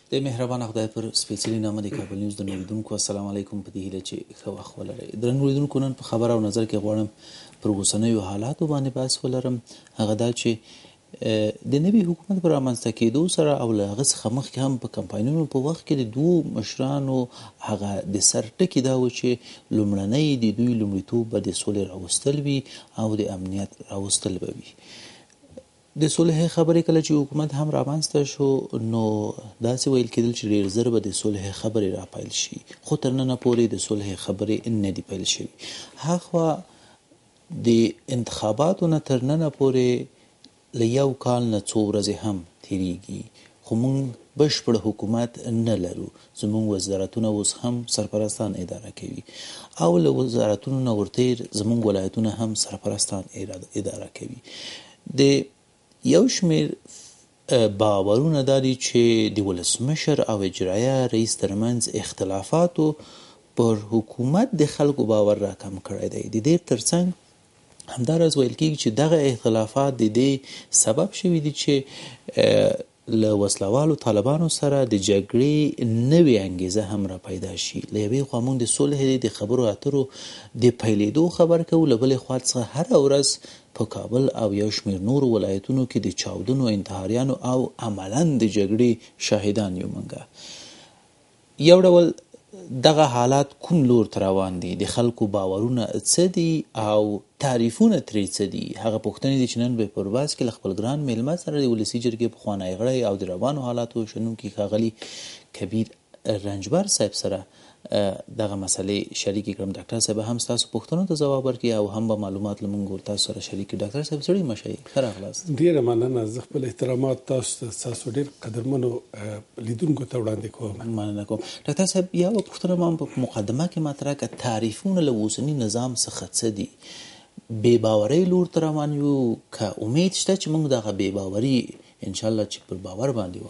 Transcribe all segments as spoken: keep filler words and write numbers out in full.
د مهربان خدای پر سپیڅلي نامه د کابل نیوز د اوریدونکو السلام علیکم په دې هیله چې ښه وخت ولرئ. درنو اوریدونکو نن په خبر او نظر کې غواړم پر اوسنیو حالاتو باندې بحث ولرم. هغه دا چې د نوي حکومت پر رامنځته کېدو سره او له هغه څخه مخکې هم په کمپاینونو په وخت کې د دوو مشرانو هغه د سر ټکي دا و چې لومړنی د دوی لومړیتوب به د سولې راوستل وي او د امنیت راوستل به وي. د صلح خبرې کله چې حکومت هم رامنځته شو نو داسې ویل کېدل چې ډېر ژر به د صلح خبرې راپیل شي، خو تر ننه پورې د صلح خبرې نه دي پیل شوي. هاخوا د انتخاباتو نه تر ننه پورې له یو کال نه څو ورځې هم تېرېږي، خو موږ بشپړ حکومت نه لرو. زموږ وزارتونه اوس هم سرپرستان اداره کوي او له وزارتونو نه ورتېر زموږ ولایتونه هم سرپرستان اداره کوي. د یو شمیر باورونه دا دي چې د ولسمشر او اجرایه رئیس ترمنځ اختلافاتو پر حکومت د خلکو باور راکم کړی دی. د دې ترڅنګ همداراز ویل کېږي چې دغه اختلافات د دې سبب شوي دي چې له وسلوالو طالبانو سره د جګړې نوې انګیزه هم را پیدا شي. له یوې خوا موږ د صلح د خبرو اترو د پیلېدو خبر کوو، له بلې خوا څخه هره ورځ په کابل او یو شمېر نورو ولایتونو کې د چاودنو، انتحاریانو او عملاً د جګړې شاهدان یو. موږ یو ډول دغه حالات کوم لور ته روان دي، د خلکو باورونه څه دي او تعریفونه ترې څه دي، هغه پوښتنې دي چې نن به پر بحث کې له خپل ګران میلمه سره د ولسي جرګې پخوانی غړی او د روانو حالاتو شنونکي ښاغلي کبیر رنجبر صاحب سره دغه مسلې شریکې کړم. ډاکټر صاحب هم ستاسو پوښتنو ته ځواب ورکړي او هم به معلومات له موږ تاسو سره شریک کړي. ډاکټر صاحب ستړي مه شئ، ښه راغلاست. ډېره مننه. زه خپل احترامات تاسو ته ستاسو ډېر قدرمنو لیدونکو ته وړاندې کوم. مننه کوم. ډاکټر صاحب یو پوښتنه ما په مقدمه کې مطرح کړه، تعریفونه له اوسني نظام څخه څه دي؟ بې باورۍ لور ته روان یو که امید شته چې موږ دغه بې باوري انشاءالله چې پر باور باندې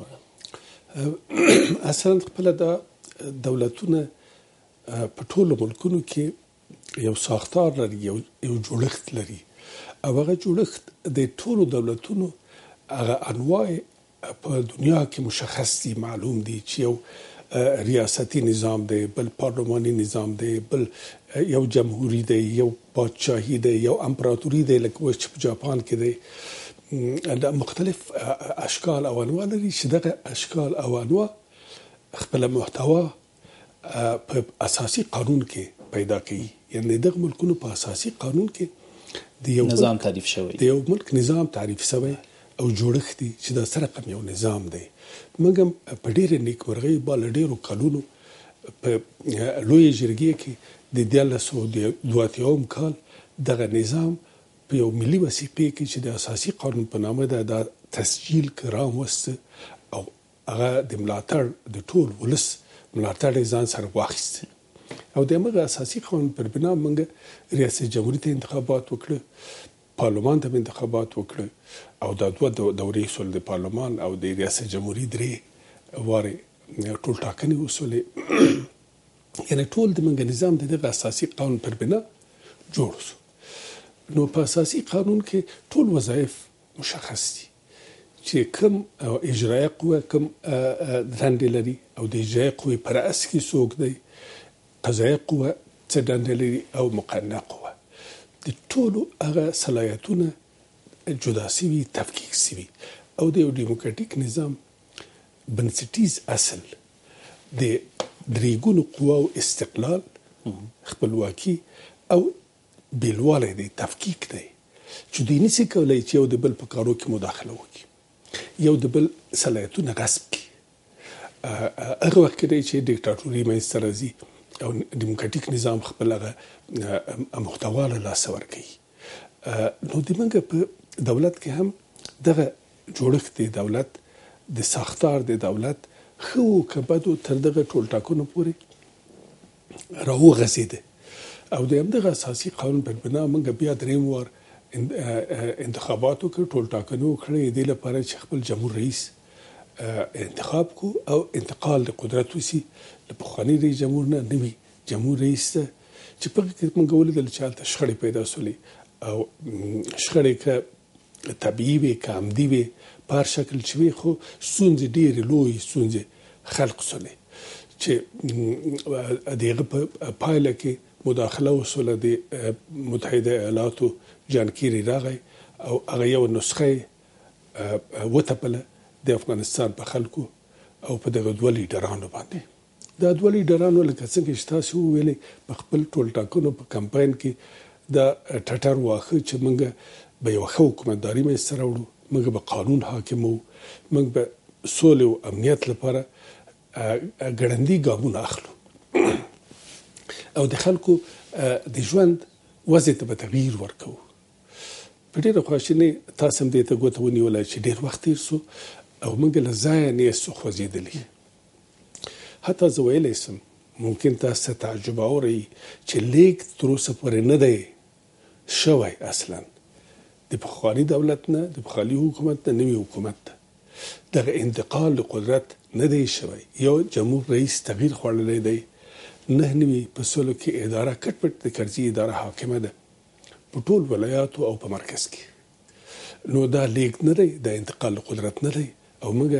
وړو؟ اصلا خپله دا دولتونه په ټولو ملکونو کې یو ساختار لري، یو یو جوړښت لري او هغه جوړښت د ټولو دولتونو هغه انواع په دنیا کې مشخص دي، معلوم دي چې یو ریاستی نظام دی، بل پارلماني نظام دی، بل یو جمهوری دی، یو پادشاهي دی، یو امپراتوري دی لکه اوس چې په جاپان کې دی. مختلف اشکال او انواع لري چې دغه اشکال او انواع خپله محتوا په اساسي قانون کې پیدا کوي. یعنی دغه ملکونو په اساسي قانون کې د یو نظام تعریف شوی، د یو ملک نظام تعریف شوی او جوړښت دی چې دا سره رقم یو نظام دی. موږ هم په ډېرې نیکمرغۍ با له ډېرو کلونو په لویې جرګې کې د دیارلس سوه دوه اتیاوم کال دغه نظام په یو ملي وثیقې کې چې د اساسي قانون په نامه ده دا تسجیل کړ، راوسته او هغه د ملاتړ د ټول ولس ملاتړ یې ځان سره واخیست او د همغه اساسي قانون پر بنا موږ ریاست جمهوري ته انتخابات وکړه، پارلمان ته انتخابات وکړه او دا دوه دورې سول، د پارلمان او د ریاست جمهوري درې وارې ټول ټاکنې وسولې. یعنی ټول د موږ نظام د دغه اساسي قانون پر بنا جوړ شو. نو په اساسي قانون کې ټول وظایف مشخص دي چې کوم اجرایه قوه کوم دندې لري او د اجرایه قوې په رأس کې څوک دی، قضایه قوه څه دندې لري او مقننه قوه. د ټولو هغه صلاحیتونه جدا سوي، تفکیک سوي او د یو ډیموکراټیک نظام بنسټیز اصل د درې ګونو قواو استقلال، خپلواکي او بیلوالی دی، تفکیک دی چې دوی نشي کولی چې یو د بل په کارو کې مداخله وکړي، یو د بل صلاحیتونه غصب کړي. هغه وخت کې دی چې دیکتاتوري منځته راځي او ډیموکراټیک نظام خپل هغه محتوا له لاسه ورکوي. نو د موږ په دولت کې هم دغه جوړښت د دولت د ساختار د دولت ښه و که بد و تر دغه ټول ټاکنو پورې راوغځېده او د همدغه اساسي قانون پر بنا موږ بیا درېیم وار انتخابات وکړ، ټول ټاکنې وکړې دې لپاره چې خپل جمهور رئیس انتخاب کو او انتقال د قدرت وسي له پخواني رئیس جمهور نه نوي جمهور رئیس ته چې په کې موږ ولیدل چې هلته شخړې پیدا سولې او شخړې که طبیعي وي که عمدي وي په هر شکل چې وي خو ستونزې ډېرې لویې ستونزې خلق سولې چې دغه په پایله کې مداخله وسوله د متحده ایالاتو جان کیری راغی او هغه یو نسخه وتپله د افغانستان په خلکو او په دغه دوه لیډرانو باندې. دا دوه لیډرانو لکه څنګه چې تاسو وویلې په خپل ټول ټاکنو په کمپاین کې دا ټټر واخه چې موږ به یو ښه حکومتداري منځته راوړو، موږ به قانون حاکم وو، موږ به سولې او امنیت لپاره ګړندي ګامونه اخلو او د خلکو د ژوند وضع ته به تغییر ورکوو. په ډېره خواشینۍ تاسو هم دې ته ګوته ونیوله چې ډېر وخت تېر سو او موږ له ځایه نه یې خوځېدلي. حتی زه ویلی سم ممکن تاسو ته تعجب اورئ چې لیک تر اوسه پورې نه دی شوی اصلا د پخواني دولت نه د پخواني حکومت نه نوي حکومت ته دغه انتقال د قدرت نه دی شوی. یو جمهور رئیس تغییر خوړلی دی، نه نوي په سلو کې اداره کټ پټ د کرزي اداره حاکمه ده په ټول ولایاتو او په مرکز کې. نو دا لیک نه دی، دا انتقال د قدرت نه دی او موږ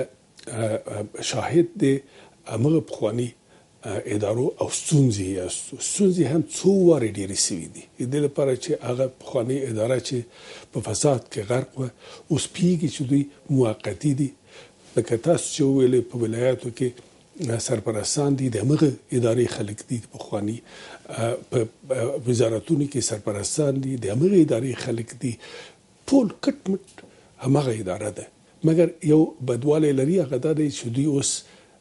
شاهد دی هغه پخواني ادارو او ستونزې یاستو. ستونزې هم څو وارې ډېرې سوي دي د دې لپاره چې هغه پخواني اداره چې په فساد کې غرق وه اوس پوهېږي چې دوی موقتي دي. لکه تاسو چې وویلې په ولایاتو کې سرپرستان دي، د همغه ادارې خلک دي، پخواني په وزارتونو کې سرپرستان دي، د همغه ادارې خلک دي، ټول کټ مټ همغه اداره ده. مګر یو بدوالی لري، هغه دا دی چې دوی اوس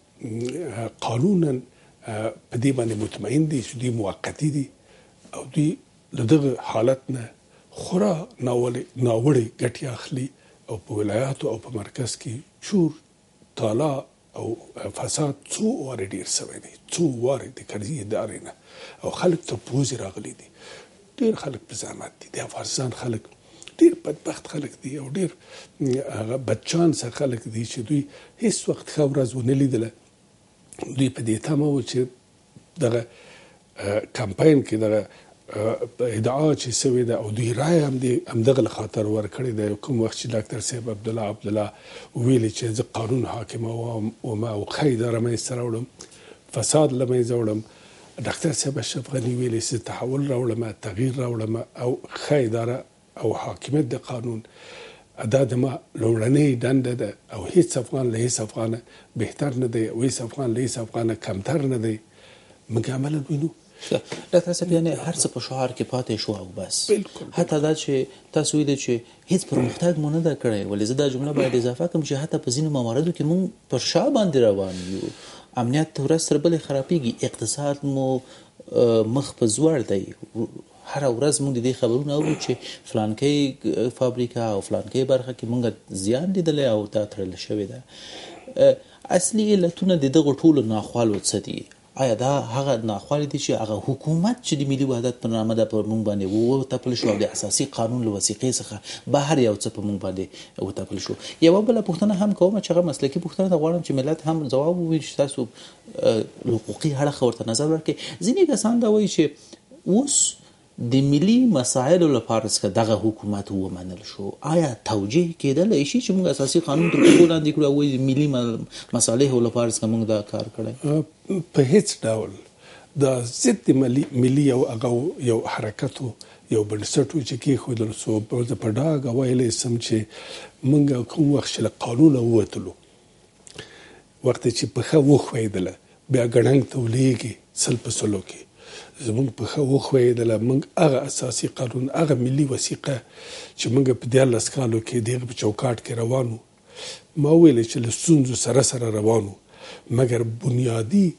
قانونا په دې باندې مطمئن دي چې دوی موقتي دي او دوی له دغه حالت نه خورا ناوړې ګټې اخلي او په ولایاتو او په مرکز کې چور تالا او فساد څو وارې ډېر سوی دی، څو وارې د کرزي ادارې نه او خلک تر پوزې راغلي دي. ډېر خلک په زحمت دي. د افغانستان خلک ډېر بدبخت خلک دي او ډېر هغه بدچانسه خلک دي چې دوی هیڅ وخت ښه ورځ ونه لیدله. دوی په دې تمه وو چې دغه کمپاین کې دغه ادعا چې سوې ده او دوی رایه هم دې همدغه له خاطر ورکړې ده. کوم وخت چې ډاکټر صاحب عبدالله عبدالله ویلي چې زه قانون حاکمه وم او ښه اداره منځته راوړم، فساد له منځه وړم، ډاکټر صاحب اشرف غني ویلي چې تحول راوړم، تغییر راوړم او ښه اداره او حاکمیت د قانون. دا د ما لومړنۍ دنده ده او هیڅ افغان له هیڅ افغانه بهتر نه دی او هیڅ افغان له هیڅ افغانه کمتر نه دی. موږ عملا وینو ډاکټر صاحب یعنې هر څه په شعار کې پاتې شو او بس. حتی دا چې تاسو ویلي چې هیڅ پرمختګ مو نه ده کړی، ولې زه دا جمله باید اضافه کړم چې حتی په ځینو مواردو کې موږ پر شا باندې روان یو. امنیت ورځ تر بلې خرابېږي، اقتصاد مو مخ په زوړ دی. هر ورځ موږ د دې خبرونه اورو چې فلانکۍ فابریکه او فلانکۍ برخه کې موږ زیان لیدلی او دا تړل شوې ده. اصلي علتونه د دغو ټولو ناخوالو څه دي؟ آیا دا هغه ناخوالې دي چې هغه حکومت چې د ملي وحدت په نامه ده پر موږ باندې وتپل شو او د اساسي قانون له وثیقې څخه بهر یو څه په موږ باندې وتپل شو؟ یوه بله پوښتنه هم کوم چې هغه مسلکي پوښتنه ده، غواړم چې ملت هم ځواب ووایي چې تاسو حقوقي اړخ ورته نظر ورکړئ. ځینې کسان دا وایي چې اوس د ملي مسایلو لپاره څخه دغه حکومت ومنل شو، آیا توجیه کېدلی شي چې موږ اساسي قانون تر پښو لاندې کړو او د ملي مصالحو لپاره څخه موږ دا کار کړی؟ په هیڅ ډول دا ضد ملي یو هغه یو حرکت یو بنسټ و چې کېښودل سو. زه په ډاګه ویلی سم چې موږ کوم وخت چې له قانونه ووتلو، وخت چې پښه وښویېدله بیا ګړنګ ته ولېږي سل په سلو کې زمونږ پښه وښویېدله، موږ هغه اساسي قانون، هغه ملي وثیقه چې موږ په دیارلس کالو کې د هغه په چوکاټ کې روان وو، ما وویلې چې له ستونزو سره سره روان وو، مګر بنیادي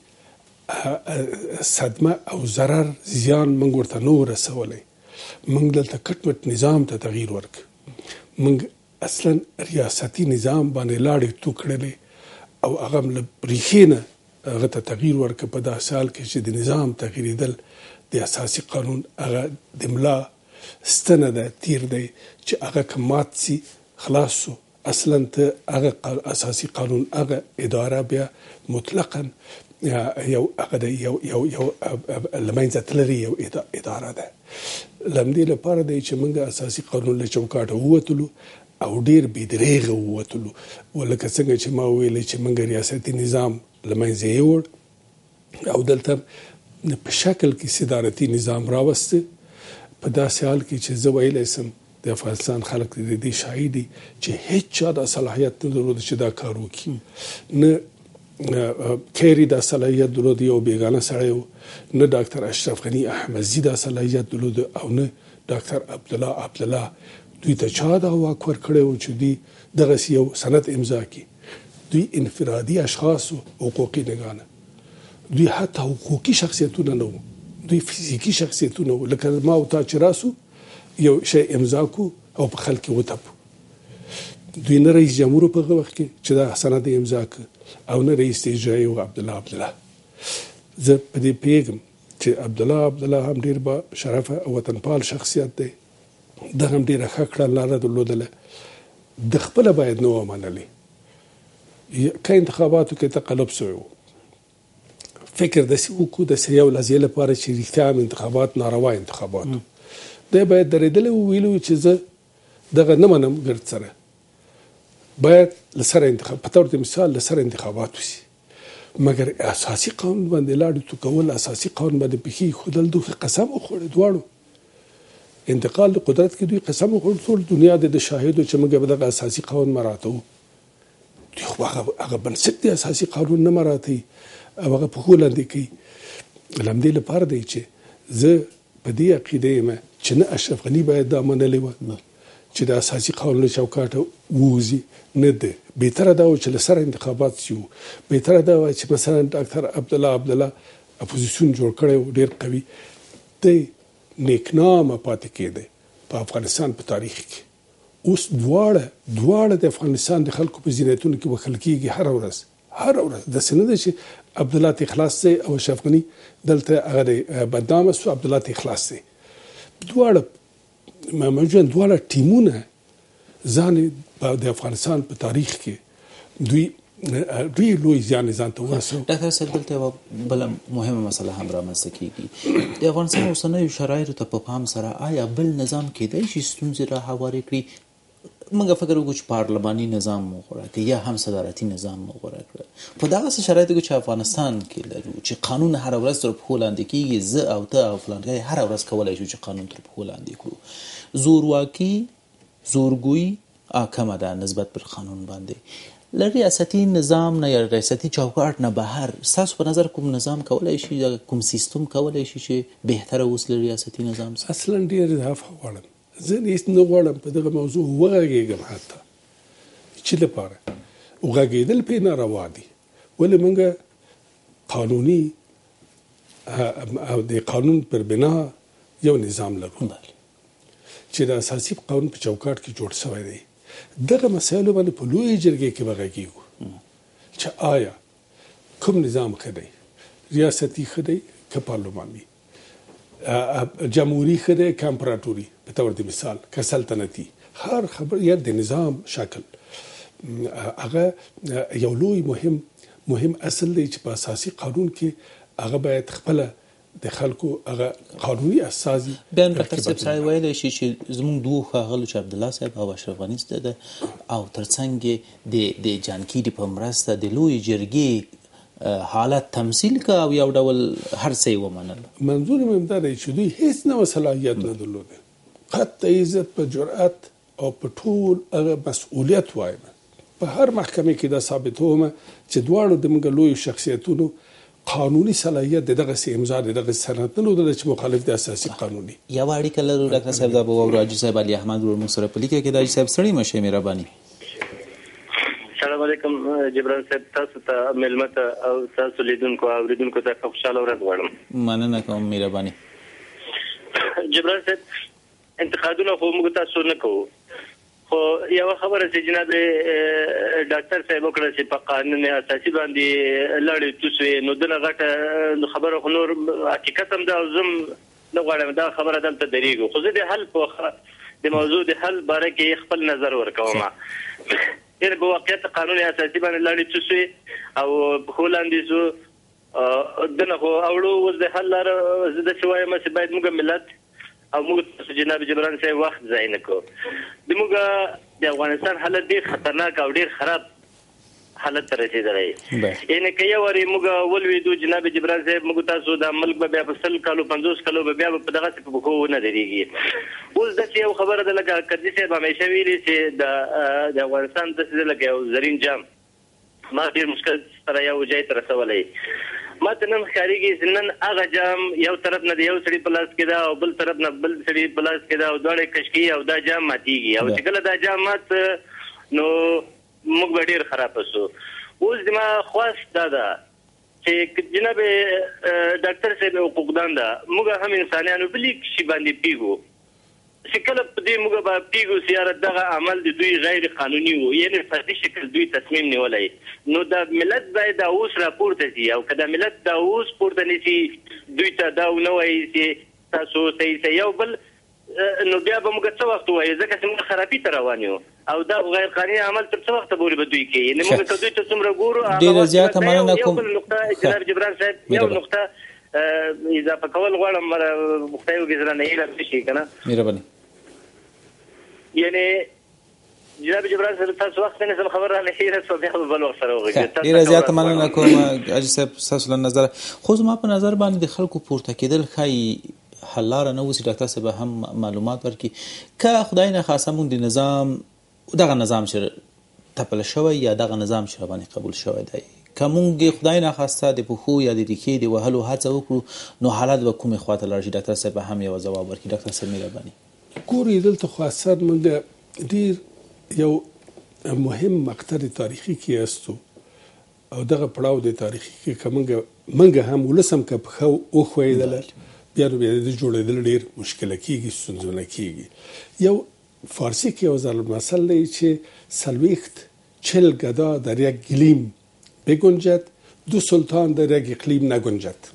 صدمه او ضرر زیان موږ ورته نه و رسولی. موږ دلته کټ مټ نظام ته تغییر ورک، موږ اصلا ریاستي نظام باندې لاړې تو کړلې او هغه له ریښې نه هغه ته تغییر ورکړه. په داسې حال کې چې د نظام تغییرېدل د اساسي قانون هغه د ملا ستنه ده، تیر دی چې هغه که مات سي خلاص سو. اصلا ته هغه اساسي قانون هغه اداره بیا مطلقا یو هغه د یو یو یو له منځه تللې یو اداره ده. له همدې لپاره دی چې موږ اساسي قانون له چوکاټه ووتلو او ډېر بې درېغه ووتلو. ولکه څنګه چې ما وویلې چې موږ ریاستي نظام له منځه یې یوړ او دلته په شکل کې صدارتي نظام راوسته. په داسې حال کې چې زه ویلی سم د افغانستان خلک د دې شاهد دي چې هیڅ چا دا صلاحیت نه درلود چې دا کار وکړي. نه کیری دا صلاحیت درلود، یو بیگانه سړی و، نه ډاکټر اشرف غني احمدزي دا صلاحیت درلود او نه ډاکټر عبدالله عبدالله. دوی ته چا دا واک ورکړی و چې دوی دغسې یو سند امضا کړي؟ دوی انفرادي اشخاص و، حقوقي نګانه. دوی حتی حقوقي شخصیتونه نه وو، دوی فزیکي شخصیتونه وو. لکه ما او تا چې راسو یو شی امضا کو او په خلک کې وتپو. دوی نه رئیس جمهور په هغه وخت کې چې دا سند امضا کړ او نه رئیس اجرایي و عبدالله عبدالله. زه په دې پوهېږم چې عبدالله عبدالله هم ډېر با شرفه او وطنپال شخصیت دی. ده هم ډېره ښه کړنلاره درلودله. د خپله باید نه ومنلې. که انتخاباتو کې تقلب شوی و، فکر داسې وکړو داسې یو لحظې لپاره چې رښتیا هم انتخابات ناروا انتخابات و، دی باید درېدلی و، ویلي و چې زه دغه نه منم، ګرد سره باید له سره انتخاب په طور د مثال له سره انتخابات وشي. مګر اساسي قانون باندې لاړې تو کول، اساسي قانون باندې پښې ایښودل، دوی قسم وخوړې دواړو. انتقال د قدرت کې دوی قسم وخوړ، ټول دنیا د شاهدو چې موږ به دغه اساسي قانون مراته وو. دوی خو هغه بنسټ دی اساسي قانون نه مراته او هغه په خو لاندې کوي. له همدې لپاره دی چې زه په دې عقیده یم چې نه اشرف غني باید دا منلې وه چې د اساسي قانون له چوکاټه ووځي، نه ده. بهتره دا و چې له سره انتخابات شي. بهتره دا و چې مثلا ډاکټر عبدالله عبدالله اپوزیسیون جوړ کړی و ډېر قوي، دی نیکنامه پاتې کېدی په افغانستان په تاریخ کې. اوس دواړه دواړه د افغانستان د خلکو په زینتونو کې وکړل کېږي هره ورځ هره ورځ. داسې نه ده چې عبدالله ته خلاص دی او اشرف غني دلته هغه بدنامه شو، عبدالله ته خلاص دی. دواړه موجود دواړه ټیمونه ځان د افغانستان په تاریخ کې دوی ډېر لوی زیان ځان ته ورسوي. ډاکټر صاحب دلته یوه بله مهمه مسله هم رامنځته کېږي. د افغانستان اوسنیو شرایطو ته په پام سره آیا بل نظام کېدای شي ستونزې را هوارې کړي؟ موږ فکر وکړو چې پارلماني نظام مو غوره کړي یا هم صدارتي نظام مو غوره کړه. په دغسې شرایطو کې چې افغانستان کې لرو چې قانون هره ورځ تر پښو لاندې کېږي، زه او ته او فلانکی هره ورځ کولی شو چې قانون تر پښو لاندې کړو. زورواکي، زورګویي کمه ده نسبت پر قانون باندې. له ریاستي نظام نه یا ریاستي چوکاټ نه بهر ستاسو په نظر کوم نظام کولی شي، کوم سیستم کولی شي چې بهتره اوس له ریاستي نظام څخه؟ اصلا ډېر عفو غواړم، زه هېڅ نه غواړم په دغه موضوع وغږېږم حتی چې لپاره وغږېدل پرې ناروا دي. ولې موږ قانوني او د قانون پر بنا یو نظام لرو چې د اساسي قانون په چوکاټ کې جوړ شوی دی. دغه مسایلو باندې په لوی جرګې کې وغږېږو چې آیا کوم نظام ښه دی، ریاستي ښه دی که پارلماني، جمهوري ښه دی که امپراتوري، په طور د مثال که سلطنتي. هر خبر یا د نظام شکل هغه یو لوی مهم مهم اصل دی چې په اساسي قانون کې هغه باید خپله د خلکو هغه قانوني اساسي. بیا ډاکټر صاحب سړی ویلی شي چې زموږ دوو ښاغلو چې عبدالله صاحب او اشرف غني ده او ترڅنګ د د جانکیري په مرسته د لوی جرګې حالت تمثیل که او یو ډول هر څه یې ومنل. منظور مې همدا دی چې دوی هیڅ نوع صلاحیت نه درلوده. قطع عزت په جرأت او په ټول هغه مسؤلیت وایم په هر محکمې کې دا ثابتوم چې دواړو د موږ لویو شخصیتونو قانوني صلاحیت دغه سي امضا دغه سند نه لري چې مخالف د اساسي قانوني. یو اړیکه لرو ډاکټر صاحب دا به راجي صاحب علي احمد ور موږ سره پلیکه کې دای صاحب سړی مشه مهرباني. السلام علیکم جبران صاحب، تاسو ته ملمت او تاسو لیدونکو او لیدونکو ته خوشاله ورځ غواړم. مننه کوم مهرباني. جبران صاحب انتقادونه خو موږ تاسو نه کوو، خو یو خبره چې جناب ډاکټر صاحب وکړه چې په قانون اساسي باندې لړې توسوي نو دغه غټه خبره خو نور حقیقت هم دا زم نه غواړم دا خبره دلته درېږو، خو زه د حل په د موضوع د حل باره کې خپل نظر ورکوم. یعنې په واقعیت قانون اساسي باندې لړې توسوي او په خو لاندې شو دنه خو اوړو اوس د حل لاره زه داسې وایم چې باید موږ ملت او موږ جناب جبران صاحب وخت ضایع نه کړو. د موږ د افغانستان حالت ډېر خطرناک او ډېر خراب حالت ته رسېدلی. یعنې که یو وارې موږ ولوېدو جناب جبران صاحب موږ تاسو دا ملک به بیا په سل کالو پنځوس کالو به بیا به په دغسې په پښو ونه درېږي. اوس داسې یو خبره ده لکه قدي صاحب همیشه ویلي چې د افغانستان داسې ده لکه یو زرین جام ما ډېر مشکل سره یو ځای ته رسولی. ما ته نن ښکارېږي چې نن هغه جام یو طرف نه د یو سړي په لاس کې ده او بل طرف نه بل سړي په لاس کې ده او دواړه کش کوي او دا جام ماتېږي او چې کله دا جام مات نو موږ به ډېر خرابه سو. اوس زما خواست دا ده چې جناب ډاکټر صاحب حقوقدان ده موږ هم انسانیانو بل یک شي باندې پیږو چې کله په دې موږ به پیږو چې یاره دغه عمل د دوی غیر قانوني و یعنې فردي شکل دوی تصمیم نیولی نو دا ملت باید دا اوس راپورته شي او که دا ملت دا اوس پورته نیسي دوی ته دا ونه وایي چې تاسو صحیح صحیح یو بل نو بیا به موږ څه وخت ووایو ځکه چې موږ خرابي ته روان یو او دا غیر قانوني عمل تر څه وخته پورې به دوی کوي یعنې موږ که دوی ته څومره ګورو ډېره زیاته مننه کوم. یو بل نقطه جناب جبران صاحب یو نقطه اضافه کول غواړم خدای وکړي زه رانه هیله نه شي که نه مهرباني یعنې جناب جبران صاحب تاسو وخت نه سم خبر رانه هیره شوه بیا به بل وخت سره وغږېږو. ډېره زیاته مننه کوم حاجي صاحب ستاسو له نظره. خو زما په نظر باندې د خلکو پورته کېدل ښایي حل لاره نه اوسي. ډاکټر صاحب هم معلومات ورکړي که خدای نخواسته موږ د نظام دغه نظام چې تپل شوی یا دغه نظام چې راباندې قبول شوی دی که موږ خدای نخواسته د پښو یا د ریښې د وهلو هڅه وکړو نو حالت به کومې خواته لاړ شي. ډاکټر صاحب هم یو ځواب ورکړي. ډاکټر صاحب مهرباني. ګورې دلته خو اصل موږ ډېر یو مهم مقطع تاریخي کې یاستو او دغه پړاو د تاریخي کې که موږ موږ هم ولس هم که پښه وښویېدله بیا نو بیا د جوړېدل ډېر مشکله کېږي ستونزمنه کېږي. یو فارسی کې یو ضربالمثل دی چې څلوېښت چل گدا در یک گلیم بگنجد دو سلطان در یک اقلیم نگنجد.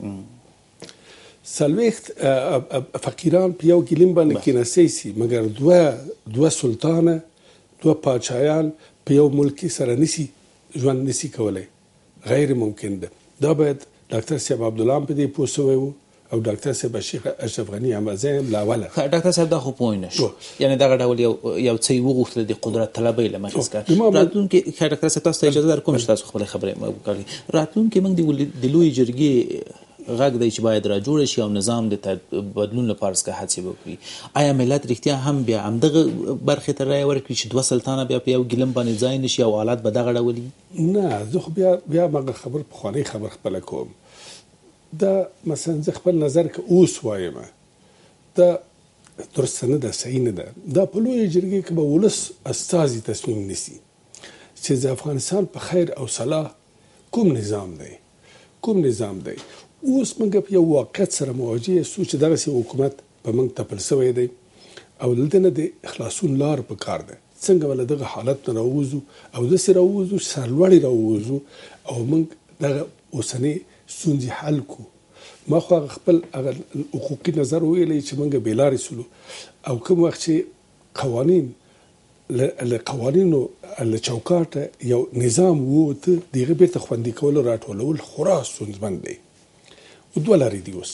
څلوېښت فقیران په یو ګلیم باندې کېناستی سي مګر دوه دوه سلطانه دوه پاچایان په یو ملک سره نسی ژوند نسی کولی غیر ممکن ده. دا باید ډاکټر صاحب عبدالله هم په دې پوه سوی و او ډاکټر صاحب شیخ اشرف غني همزه هم له اوله. ډاکټر صاحب دا خو پوه نه شو یعنې دغه ډول یو یو څه یې وغوښتل د قدرت طلبۍ له مخې څخه. راتلونکي ډاکټر صاحب تاسو ته اجازه درکوم چې تاسو خپلې خبرې وکړئ. راتلونکي موږ د لویې جرګې غږ دی چې باید را جوړ شي او نظام د بدلون لپاره څخه هڅې وکړي. آیا ملت رښتیا هم بیا همدغه برخې ته رایه ورکړي چې دوه سلطانه بیا په یو ګلم باندې ځای نشي او حالات به دغه ډول وي؟ نه زه خو بیا بیا مغه خبر پخوانی خبر خپله کوم. دا مثلا زه خپل نظر که اوس وایم دا درسته نه ده صحیح نه ده. دا په لویې جرګې کې به ولس استازي تصمیم نیسي چې د افغانستان په خیر او صلاح کوم نظام دی کوم نظام دی. اوس موږ په یو واقعیت سره مواجه یو چې دغسې حکومت په موږ تپل سوی دی او دلته نه د خلاصون لار په کار ده. څنګه به له دغه حالت نه راووځو او داسې راووځو چې سرلوړي راووځو او موږ دغه اوسنۍ ستونزې حل کړو. ما خو هغه خپل هغه حقوقي نظر ویلی چې موږ بېلارې سولو او کوم وخت چې قوانین له قوانینو له چوکاټه یو نظام ووته د هغه بېرته خوندي کول راټولول خورا ستونزمن دی. دوه لارې دي اوس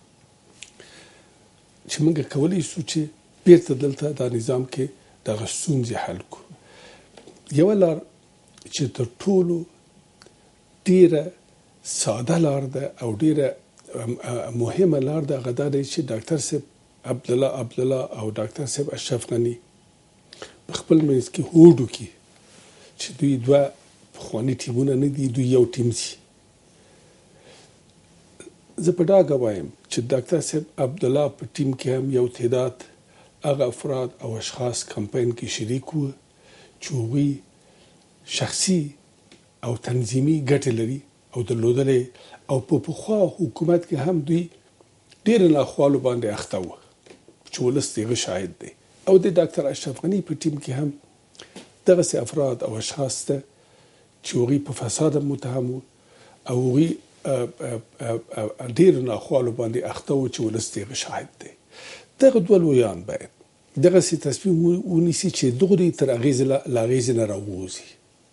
چې موږ کولی شو چې بیرته دلته دا نظام کې دغه ستونزې حل کړو. یوه لار چې تر ټولو ډیره ساده لار ده او ډیره مهمه لار ده هغه دا دی چې ډاکټر صاحب عبدالله عبدالله او ډاکټر صاحب اشرف غني په خپل منځ کې هوډ وکړي چې دوی دوه پخواني ټیمونه نه دي دوی یو ټیم شي. زه په ډاګه وایم چې ډاکټر صاحب عبدالله په ټیم کې هم یو تعداد هغه افراد او اشخاص کمپاین کې شریک وو چې هغوی شخصي او تنظیمي ګټې لري او درلودلې او په پخوا حکومت کې هم دوی ډېر ناخوالو باندې اخته وو چې ولس د هغه شاهد دی. او د ډاکټر اشرف غني په ټیم کې هم دغسې افراد او اشخاص ته چې هغوی په فساد متهم وو او هغوی ډېر ناخوالو باندې اخته وو چې ولس د هغه شاهد دی. دغه دوه لویان باید دغسې تصمیم ونیسي چې دغري تر اغېزې له اغېزې نه راووځي.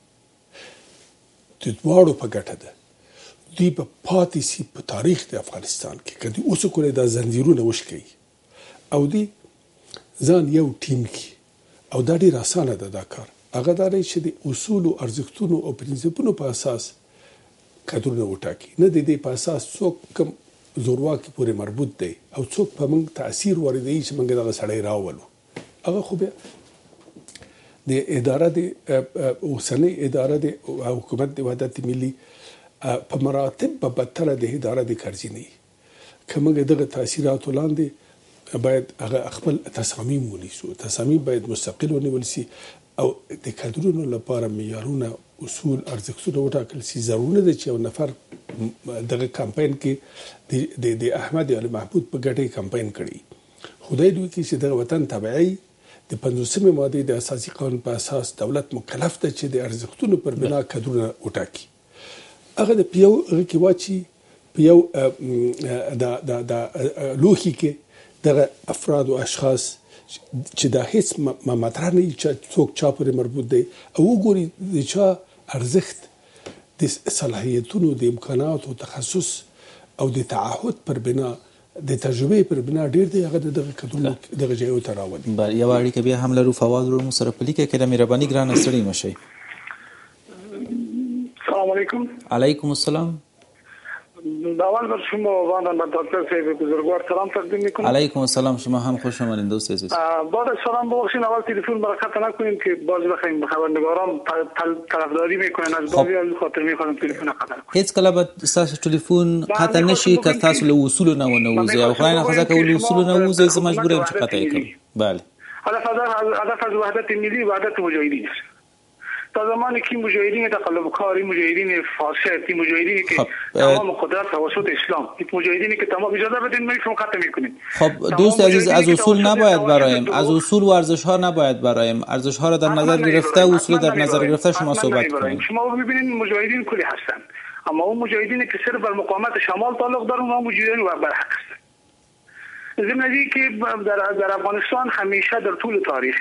د دواړو په ګټه ده. دوی به پاتې سي په تاریخ د افغانستان کې که دوی اوس وکړی دا زنځیرونه وشکوي او دوی ځان یو ټیم کې او دا ډېر اسانه ده دا کار هغه دا دی چې د اصولو ارزښتونو او پرنسپونو په اساس کادرونه وټاکي، نه د دې په اساس څوک کوم زورواکي پورې مربوط دی او څوک په موږ تاثیر وردوي چې موږ دغه سړی راولو. هغه خو بیا د اداره د اوسنۍ اداره د حکومت د وحدت ملي په مراتب په بدتره د اداره د کرزینی که موږ دغه تاثیراتو لاندې باید هغه خپل تصامیم ونیسو. تصامیم باید مستقل ونیول سي او د کادرونو لپاره معیارونه، اصول، ارزښتونه وټاکل سي. ضروري ده چې یو نفر دغه کمپاین کې د د احمد علي محمود په ګټه کمپاین کړي. خدای دوی کې چې دغه وطن تبعي د پنځوسمې مادې د اساسي قانون په اساس دولت مکلف ده چې د ارزښتونو پر بنا کادرونه وټاکي. هغه د پیو هغه کې واچي په یو د د د لوښي کې دغه افراد او اشخاص چې دا هیڅ ما مطرح نه چې څوک چا پورې مربوط دی او وګوري د چا ارزښت د صلاحیتونو، د امکاناتو، تخصص او د تعهد پر بنا، د تجربې پر بنا ډیر دی، هغه دغه کادرونو دغه ځایو ته راولي. بله، یوه اړیکه بیا هم لرو. فواز ورور مو سره په لیکه کې ده، مهرباني ګرانه ستړي مه شئ. السلام علیکم. علیکم السلام. اول بر شما وانا با دکتر صاحب بزرگوار سلام تقدیم میکنم. علیکم السلام. شما هم خوش آمدید دوست عزیز. بعد از سلام ببخشید اول تلفن برکت نکنیم که باز بخوایم خبرنگاران طرفداری میکنن از بعضی از خاطر میخوام تلفن قطع کنم. هیڅ کله به تاسو ټلیفون قطع نشي که تاسو له اصول نه ونوځي او خدای نه خوښه که له اصول نه وځي زه مجبور یم چې قطع کړم. بله. هدف از وحدت ملی وحدت مجاهدین است. تا زمانی که مجاهدین تقلب کاری، مجاهدین فاسد، مجاهدینی که تمام قدرت توسط اسلام، مجاهدینی که تمام اجازه بدین میفهم قطع میکنیم. خب دوست عزیز، از اصول نباید برایم، از اصول و ارزش ها نباید برایم، ارزش ها را در نظر گرفته، اصول در نظر گرفته شما صحبت کنید. شما ببینید مجاهدین کلی هستند، اما اون مجاهدینی که صرف بر مقاومت شمال تعلق دارن اونها مجاهدین و برحق هستند. ضمن که در در افغانستان همیشه در طول تاریخ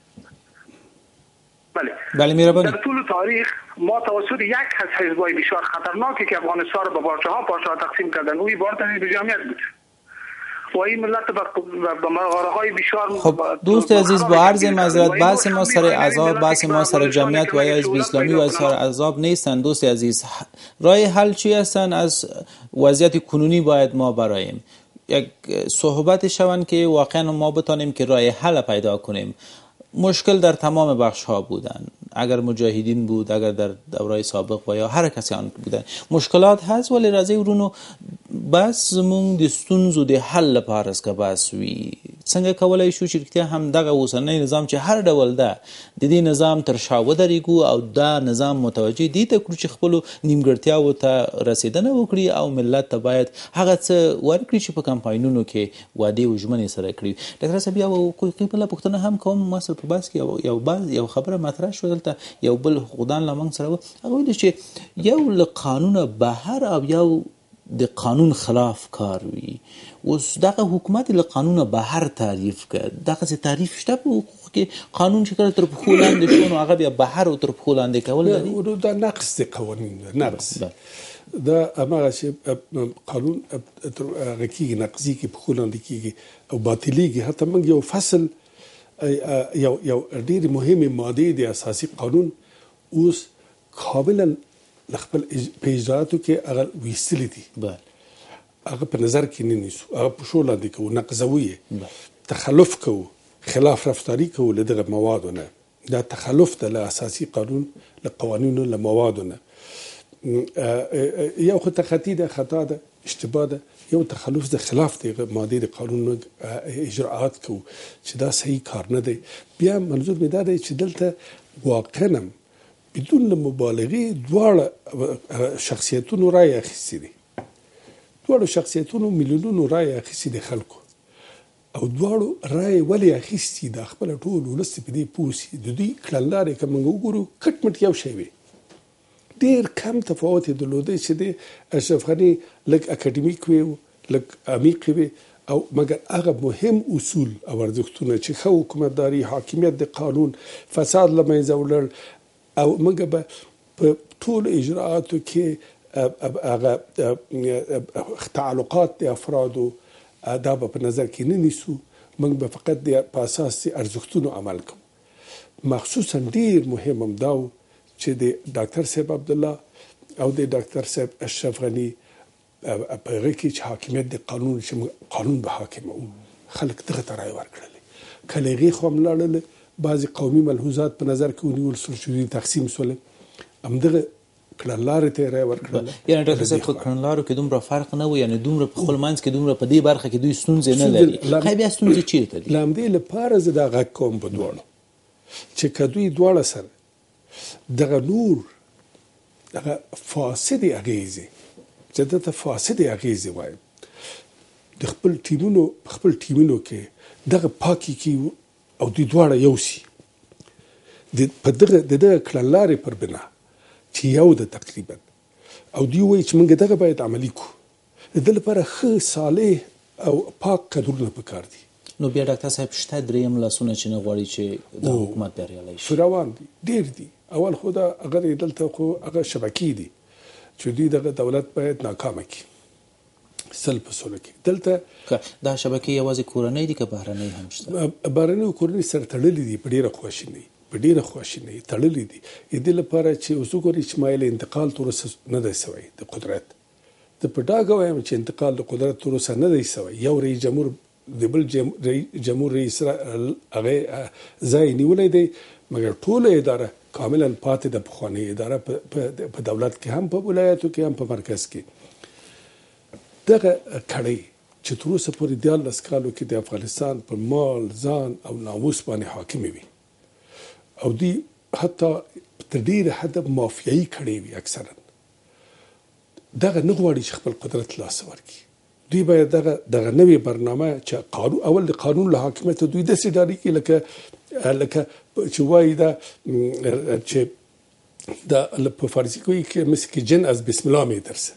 بله بله میربانی در طول تاریخ ما توسط یک از حزب‌های بسیار خطرناکی که افغانستان را به پارچه‌ها پارچه‌ها تقسیم کردن اوی بارتنی به جمعیت بود و این ملت به مغاره‌های بسیار. خب دوست عزیز، با عرض معذرت بحث ما سر عذاب، بحث ما سر جمعیت و یا حزب اسلامی و سر عذاب نیستن. دوست عزیز، راه حل چی هستن؟ از وضعیت کنونی باید ما برایم یک صحبت شوند که واقعا ما بتانیم که راه حل پیدا کنیم. مشکل در تمام بخش ها بودن، اگر مجاهدین بود، اگر در دورای سابق و یا هر کسی آن بودن مشکلات هست، ولی راځي ورونو بس زمونږ د ستونزو د حل لپاره که بس وي څنګه کولای شو چې رښتیا هم دغه اوسنی نظام چې هر ډول ده د دې نظام تر شا ودرېږو او دا نظام متوجه دي ته کړو چې خپلو نیمګړتیاوو ته رسېدنه وکړي او ملت ته باید هغه څه ورکړي چې په کمپاینونو کې وعدې او ژمنې سره کړي. ډاکټر صاحب یو بله پوښتنه هم کوم، ما سره په بحث کې یو بعض یو خبره مطرح شوه دلته، یو بل حقوقدان له موږ سره و، هغه ویل چې یو له قانونه بهر او یو د قانون خلاف کار وي. اوس دغه حکومت له قانونه بهر تعریف کړ، دغه څه تعریف شته په حقوق کې؟ قانون چې کله تر پښو لاندې شو نو هغه بیا بهر او تر پښو لاندې کول لري. دا نقص دی قوانین، نقص دا هغه چې قانون هغه کېږي نقضي کې پښو لاندې کېږي او باطلېږي. حتی موږ یو فصل یو یو ډېرې مهمې مادې د اساسي قانون اوس کاملا خپل په اجراتو کې هغه ویستلي دي، هغه په نظر کې نه نیسو، هغه په شو لاندې کوو، نقضوو یې، تخلف کوو، خلاف رفتاری کوو له دغه موادو نه. دا تخلف ده له اساسي قانون، له قوانینو، له موادو نه. یو خو تخطي ده، خطا ده، اشتباه ده، یو تخلف ده، خلاف ده مادې د قانون اجراعات کوو چې دا صحیح کار نه دی. بیا منظور مې دا دی چې دلته واقعا بدون مبالغه دواړه شخصیتونو رای اخیستې دي، دواړو شخصیتونو میلیونونو رای اخیستې دي خلکو، او دواړو رای ولې اخیستې د خپل ټول ولس په دې پوه سي. د دوی کړنلارې که موږ وګورو کټ مټ یو شی وي، ډېر کم تفاوت یې درلودی چې د اشرف غني لږ اکاډمیک وي، لږ عمیق وي، او مګر هغه مهم اصول او ارزښتونه چې ښه حکومتداري، حاکمیت د قانون، فساد له منځه وړل، او موږ به په ټولو اجراعاتو کې هغه تعلقات د افرادو دا به په نظر کې نه نیسو، موږ به فقط په اساس ارزښتونو عمل کوو. مخصوصا ډیر مهم هم دا و چې د ډاکټر صاحب عبدالله او د ډاکټر صاحب اشرف غني په هغه کې چې حاکمیت د قانون چې قانون به حاکم و خلک دغه ته رایې ورکړلې کله هغې خوا هم لاړل بعضې قومي ملحوظات په نظر کې ونیول شول چې دوی تقسیم شول همدغه کړنلارې ته یې رایې ورکړله یعنې ډاکټر صاحب په کړنلارو کې دومره فرق نه و یعنې دومره په خپل منځ کې دومره په دې برخه کې دوی ستونزې نه لري ښایي بیا ستونزې چېرته دي له همدې لپاره زه دا غږ کوم په دواړو چې که دوی دواړه سره دغه نور دغه فاسدې اغېزې چې دته فاسدې اغېزې وایم د خپل ټیمونو په خپل ټیمونو کې دغه پاکي کې او دوی دواړه یو سي په دغه د دغه کړنلارې پر بنا چې یو ده تقریبا او دوی وایي چې موږ دغه باید عملي کړو د دې لپاره ښه صالح او پاک کدرونه پکار دي نو بیا ډاکټر صاحب شته دریم لاسونه چې نه غواړي چې د حکومت بریالی شي روان دي ډېر دي اول خو دا هغه دلته خو هغه شبکې دي چې دوی دغه دولت باید ناکامه کړي سل په سلو کې دلته دا شبکې یوازې کورنۍ دي که بهرنۍ هم شته بهرنۍ او کورنۍ سره تړلې دي په ډېره خواشینۍ په ډېره خواشینۍ تړلې دي د دې لپاره چې اوس وګورئ چې ما یې له انتقال تر اوسه نه دی سوی د قدرت زه په ډاګه وایم چې انتقال د قدرت تر اوسه نه دی سوی یو رئیس جمهور د بل جمهور رئیس هغه ځای نیولی دی مګر ټوله اداره کاملا پاتې د پخوانۍ اداره په دولت کې هم په ولایتو کې هم په مرکز کې دغه کړۍ چې تر اوسه پورې دیارلس کالو کې د افغانستان پر مال ځان او ناموس باندې حاکمې وي او دوی حتی تر ډېره حده مافیایي کړۍ وي اکثرا دغه نه غواړي چې خپل قدرت لاسه ورکړي دوی باید دغه دغه نوې برنامه چې قانون اول د قانون له حاکمیت دوی داسې ډارېږي لکه لکه چې وایي دا چې دا په فارسي کې وایي چې مثل جن از بسم الله میترسه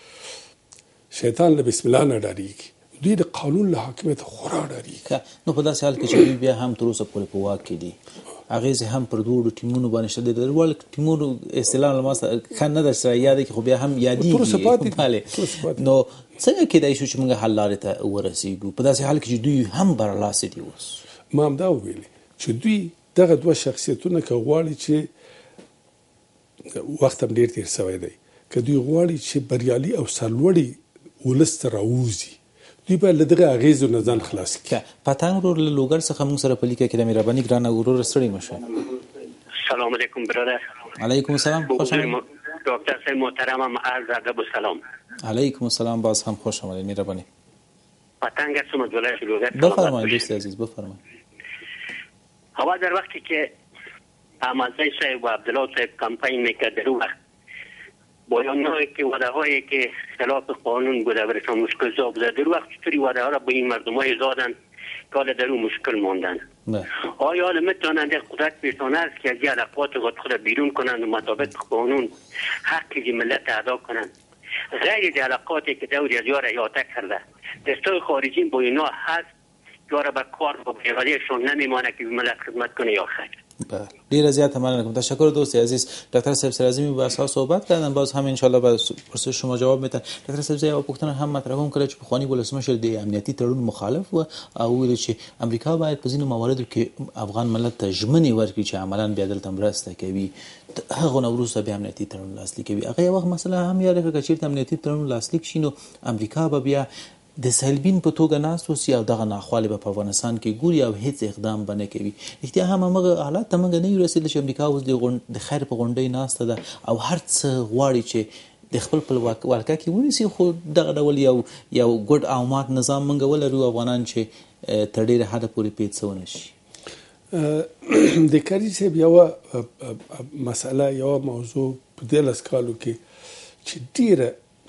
شیطان له بسم الله نه ډارېږي دوی د قانون له حاکمیت خورا ډارېږي نو په داسې حال کې چې دوی بیا هم تر اوسه پورې په واک کې دي اغېزې هم پر دوړو ټیمونو باندې شته د ډول ټیمونو اصطلاح ما ښه نه ده سره یاده کې خو بیا هم یادېږي نو څنګه کېدای شو چې موږ حل لارې ته ورسېږو په داسې حال کې چې دوی هم برلاسي دي اوس ما هم دا وویلې چې دوی دغه دوه شخصیتونه که غواړي چې وخت هم ډېر تېر سوی دی که دوی غواړي چې بریالي او سرلوړي ولس ته راووځي دوی باید له دغه اغېزو نه ځان خلاص کړي پتنګ ورور له لوګر څخه موږ سره په لیکه کې د مهرباني ګرانه ورور ستړي مه شئ سلام علیکم برادر علیکم السلام خوش آمدید دکتر صاحب محترمم عرض ادب و سلام علیکم السلام باز هم خوش آمدید مهربانی پتنگ هستم از ولایت لوگر بفرمایید دوست عزیز بفرمایید هوا در وقتی که احمدزی صاحب و عبدالله صاحب کمپین میکرد در وقت بیانهایی که وعده هایی که خلاف قانون بوده برشان مشکل زا بوده در وقت چطوری وعده ها را به این مردم های زادن که حالا در اون مشکل ماندن آیا حالا میتونند قدرت بیتانه است که از این علاقات خود بیرون کنند و مطابق قانون حقی ملت ادا کنند غیر از علاقاتی که دوری از یار احاطه کرده دستای خارجی با اینا هست یاره به کار و بیغالیشون نمیمانه که ملت خدمت کنه یا خیر بله ډیره زیاته مننه کوم تشکر دوست عزیز دکتر صاحب سرازمی با اساس صحبت کردن باز هم ان شاء الله با پرسش شما جواب میدن دکتر صاحب زیاد پوښتنه هم مطرح هم کړل چې په خواني ولسمشر د امنیتي تړون مخالف و او ویل چې امریکا باید په ځینو مواردو کې افغان ملت ته ژمنې ورکړي چې عملاً بیا دلته مرسته کوي هغه نو وروسته بیا امنیتي تړون لاسلیک کوي هغه یو وخت مسله هم یاد کړه چې امنیتي تړون لاسلیک شي نو امریکا به بیا د سیلبین په توګه ناست اوسي او دغه ناخوالې به په افغانستان کې ګوري او هیڅ اقدام به نه کوي رښتیا هم همغه حالات ته موږ نه یو رسېدلی چې امریکا اوس د خیر په غونډۍ ناسته ده او هر څه غواړي چې د خپل خپل ولکه کې ونیسي خو دغه ډول یو یو ګډ او مات نظام موږ ولرو افغانان چې تر ډېره حده پورې پیڅ ونه شي د کاري صاحب یوه مسله یوه موضوع په دیارلس کالو کې چې ډېره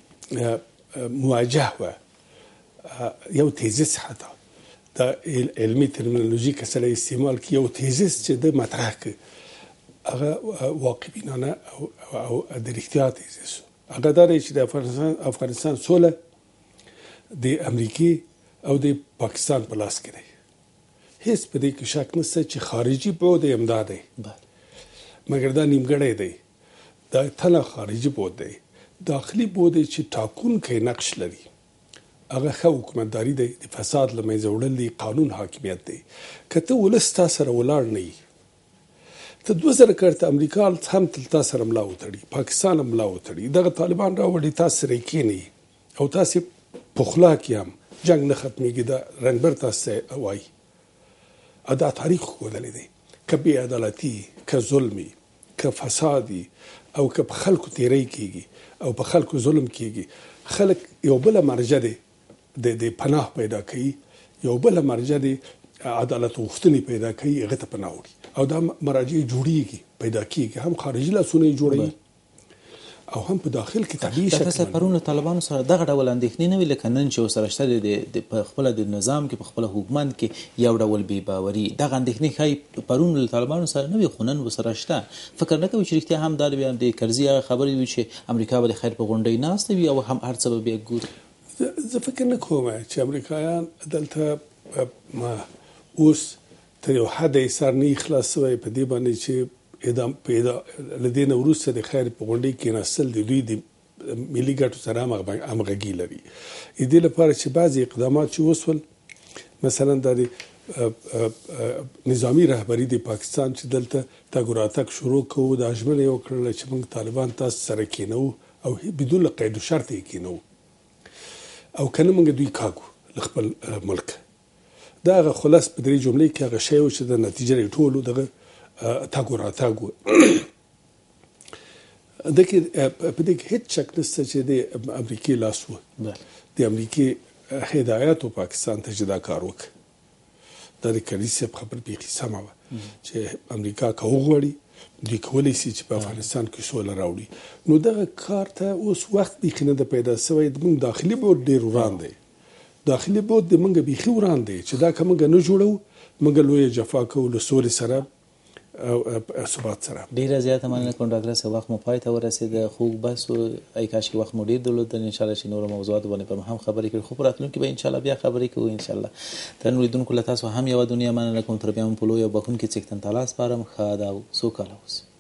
مواجه وه یو تیزیس حتی دا علمی ترمینولوژي که سره استعمال کی یو تیزیس چې د مطرح که هغه واقعبینانه او د رښتیا تیزیس هغه دا دی چې د افغانستان افغانستان سوله د امریکې او د پاکستان په لاس کې دی هیڅ په دې کې شک نشته چې خارجي بود امداد دی مګر دا نیمګړی دی دا تله خارجي بود دی داخلي بود چې ټاکونکی نقش لري هغه ښه حکومتداري دی د فساد له منځه وړل دی قانون حاکمیت دی که ته ولس تا سره ولاړ نه وي ته دوه زره کال ته امریکا هم تا سره ملا وتړي، پاکستان هم ملا وتړي، دغه طالبان راوړي تاسو سره کېنئ او تاسې پخلا کې هم جنگ نه ختمېږي، دا رنبر تاسو وایي. دا تاریخ ښودلی دی که بې عدالتي، که ظلمي، که فسادي او که په خلکو تیری کېږي او په خلکو ظلم کېږي، خلک یو بله مرجع دی د پناه پیدا کوي، یو بله مرجع دی عدالت غوښتنې پیدا کوي، هغه ته پناه وړي او دا مراجع جوړیږي، پیدا کېږي، هم خارجي لاسونه یې جوړوي او هم په داخل کې طبیعي شکل. تاسو پرون له طالبانو سره دغه ډول اندېښنې نه وي لکه نن چې ورسره شته د په خپله د نظام کې په خپله حکومت کې یو ډول بې باوري، دغه اندېښنې ښایي پرون له طالبانو سره نه وي خو نن ورسره شته. فکر نه کوئ چې رښتیا هم دا بیا د کرزي هغه خبرې وي چې امریکا به د خیر په غونډۍ ناسته وي او هم هر څه به بیا ګوري؟ زه فکر نه کوم چې امریکایان دلته اوس تر یو حده یې سر نه خلاص شوی په دې باندې چې ادام پیدا لدین وروسته د خیر په غونډۍ کې نسل د دوی د ملي ګټو سره همغږي لري. دې لپاره چې بعضې اقدامات چې وسول، مثلا د نظامی رهبري د پاکستان چې دلته تګ راتګ شروع کوو، دا ژمنه یې وکړله چې موږ طالبان تاسو سره کېنوو او بدون قید و شرط یې کېنوو او که نه موږ دوی کاږو له خپل ملک. دا هغه خلاص په درې جملې کې هغه شی و چې د نتیجه یې ټول دغه تاګ و راتګ و. دکې په دې کې هېڅ شک نشته چې د امریکې لاس و، د امریکې هدایت و پاکستان ته چې دا کار وکړي. دا د کرزي صاحب خبره بیخي سمه وه چې امریکا که وغواړي دوی کولی شي چې په افغانستان کې سوله راوړي. نو دغه کار ته اوس وخت بیخي نه ده پیدا شوی. زموږ داخلي بود ډېر وران دی، داخلي بود د موږ بیخي وران دی چې دا که موږ نه جوړو موږ لویه جفا کوو له سولې سره او ثبات سره. ډیره زیاته مننه کوم ډاکټر صاحب، وخت مو پای ته ورسېد. خو بس ای کاش وخت مو ډیر درلود ان شاء الله چې نور موضوعات باندې په هم خبرې کړو، خو په راتلونکي به ان شاء الله بیا خبرې کوو ان شاء الله. تر لیدونکو له تاسو هم یو دنیا مننه کوم. تر بیا هم په لوی او بخون کې څښتن تعالی سپارم. ښه دا سوکاله اوسئ.